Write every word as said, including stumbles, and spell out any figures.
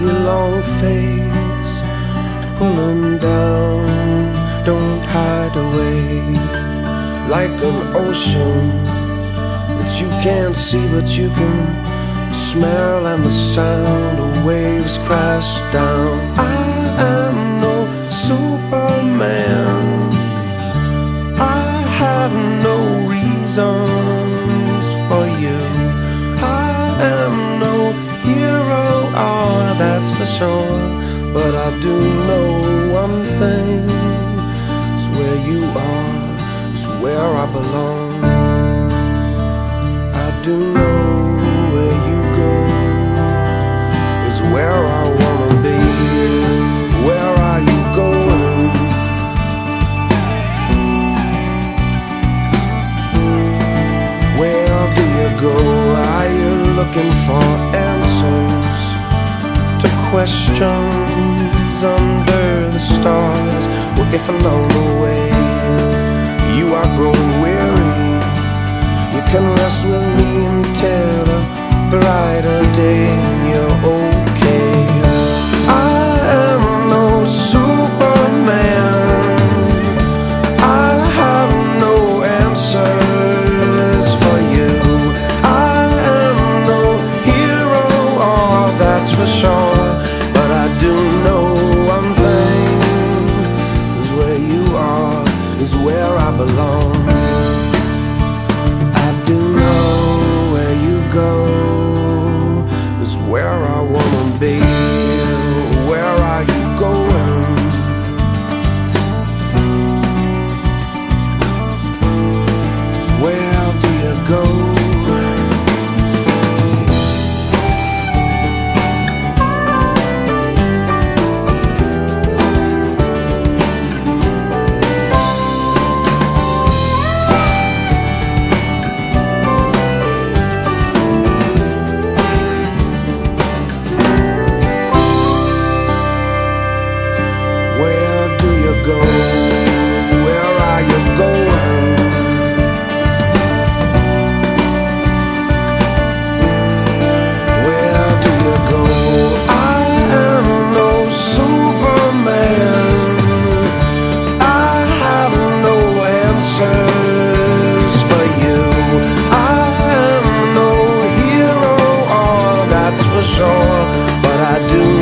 your long face pulling down, don't hide away like an ocean that you can't see but you can smell, and the sound of waves crash down. I am no Superman, I have no reasons for you. I am no hero, oh, that's for sure. But I do know one thing, it's where you are, it's where I belong. I do know where you go is where I wanna be. Where are you going? Where do you go? Are you looking for answers to questions under the stars? Well, if along the way you are growing weary, you can rest with me until a brighter day and you're okay. I am no Superman, I have no answers for you. I am no hero, oh, that's for sure. But I do know one thing, is where you are, is where I belong. I do know where you go is where I wanna be. Where are you going? Where do you go? Where do you go? Where are you going? Where do you go? I am no Superman, I have no answers for you. I am no hero, oh, that's for sure. But I do